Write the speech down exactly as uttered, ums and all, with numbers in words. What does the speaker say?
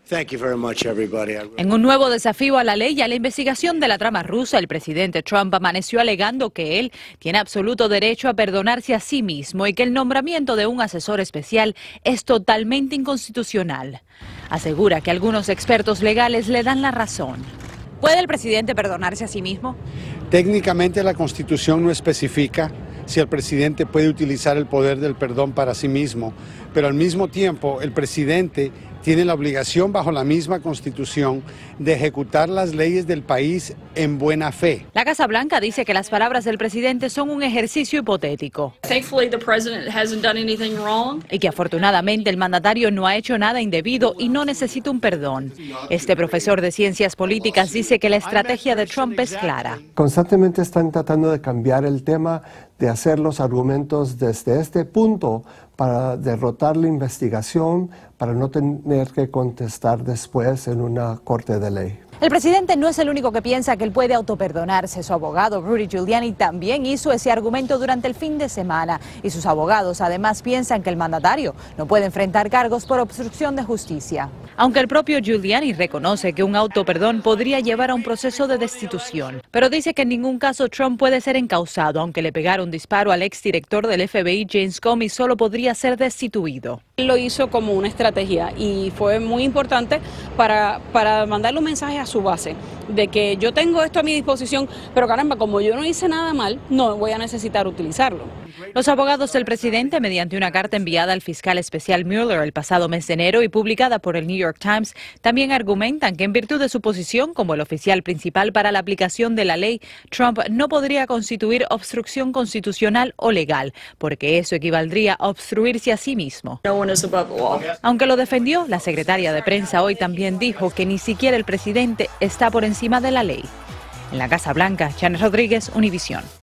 Thank you very much, everybody. En un nuevo desafío a la ley y a la investigación de la trama rusa, el presidente Trump amaneció alegando que él tiene absoluto derecho a perdonarse a sí mismo y que el nombramiento de un asesor especial es totalmente inconstitucional. Asegura que algunos expertos legales le dan la razón. ¿Puede el presidente perdonarse a sí mismo? Técnicamente la Constitución no especifica si el presidente puede utilizar el poder del perdón para sí mismo, pero al mismo tiempo el presidente tiene la obligación bajo la misma Constitución de ejecutar las leyes del país en buena fe. La Casa Blanca dice que las palabras del presidente son un ejercicio hipotético y que afortunadamente el mandatario no ha hecho nada indebido y no necesita un perdón. Este profesor de ciencias políticas dice que la estrategia de Trump es clara. Constantemente están tratando de cambiar el tema, de hacer los argumentos desde este punto para derrotar la investigación, para no tener que contestar después en una corte de ley. El presidente no es el único que piensa que él puede autoperdonarse. Su abogado, Rudy Giuliani, también hizo ese argumento durante el fin de semana. Y sus abogados además piensan que el mandatario no puede enfrentar cargos por obstrucción de justicia. Aunque el propio Giuliani reconoce que un autoperdón podría llevar a un proceso de destitución. Pero dice que en ningún caso Trump puede ser encausado, aunque le pegara un disparo al exdirector del F B I, James Comey, solo podría ser destituido. Él lo hizo como una estrategia y fue muy importante para, para mandarle un mensaje a su base de que yo tengo esto a mi disposición, pero caramba, como yo no hice nada mal, no voy a necesitar utilizarlo. Los abogados del presidente, mediante una carta enviada al fiscal especial Mueller el pasado mes de enero y publicada por el New York Times, también argumentan que en virtud de su posición como el oficial principal para la aplicación de la ley, Trump no podría constituir obstrucción constitucional o legal, porque eso equivaldría a obstruirse a sí mismo. Aunque lo defendió, la secretaria de prensa hoy también dijo que ni siquiera el presidente está por encima de la ley. En la Casa Blanca, Janet Rodríguez, Univisión.